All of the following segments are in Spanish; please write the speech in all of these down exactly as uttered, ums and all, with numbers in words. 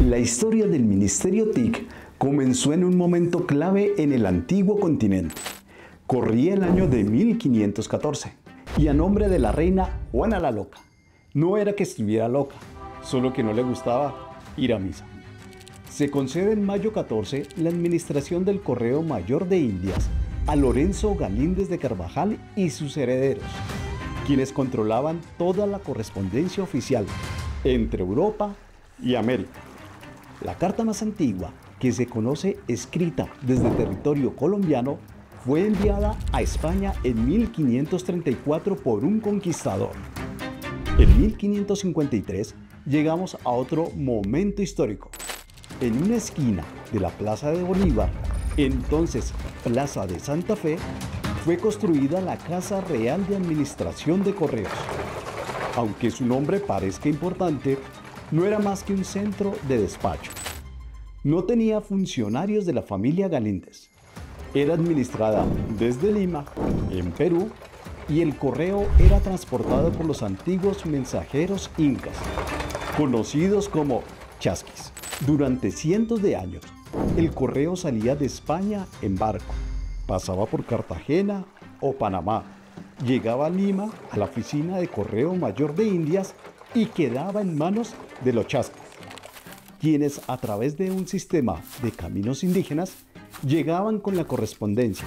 La historia del Ministerio T I C comenzó en un momento clave en el antiguo continente. Corría el año de mil quinientos catorce y a nombre de la reina Juana la Loca. No era que estuviera loca, solo que no le gustaba ir a misa. Se concede en mayo catorce la administración del Correo Mayor de Indias a Lorenzo Galíndez de Carvajal y sus herederos, quienes controlaban toda la correspondencia oficial entre Europa y América. La carta más antigua que se conoce escrita desde territorio colombiano fue enviada a España en mil quinientos treinta y cuatro por un conquistador. En mil quinientos cincuenta y tres llegamos a otro momento histórico. En una esquina de la Plaza de Bolívar, entonces Plaza de Santa Fe, fue construida la Casa Real de Administración de Correos. Aunque su nombre parezca importante, no era más que un centro de despacho. No tenía funcionarios de la familia Galíndez. Era administrada desde Lima, en Perú, y el correo era transportado por los antiguos mensajeros incas, conocidos como chasquis. Durante cientos de años, el correo salía de España en barco, pasaba por Cartagena o Panamá, llegaba a Lima, a la oficina de Correo Mayor de Indias y quedaba en manos de los chasquis, quienes a través de un sistema de caminos indígenas llegaban con la correspondencia.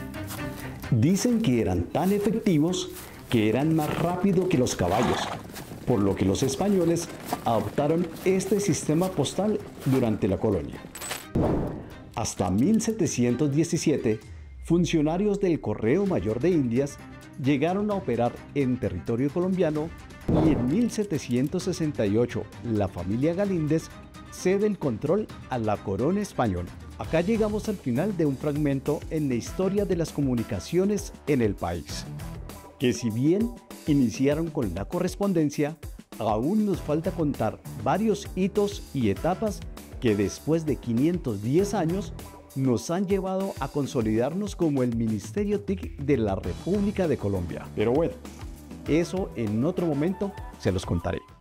Dicen que eran tan efectivos que eran más rápido que los caballos, por lo que los españoles adoptaron este sistema postal durante la colonia. Hasta mil setecientos diecisiete, funcionarios del Correo Mayor de Indias llegaron a operar en territorio colombiano y en mil setecientos sesenta y ocho la familia Galíndez cede el control a la corona española. Acá llegamos al final de un fragmento en la historia de las comunicaciones en el país, que si bien iniciaron con la correspondencia, aún nos falta contar varios hitos y etapas que después de quinientos diez años nos han llevado a consolidarnos como el Ministerio T I C de la República de Colombia. Pero bueno, eso en otro momento se los contaré.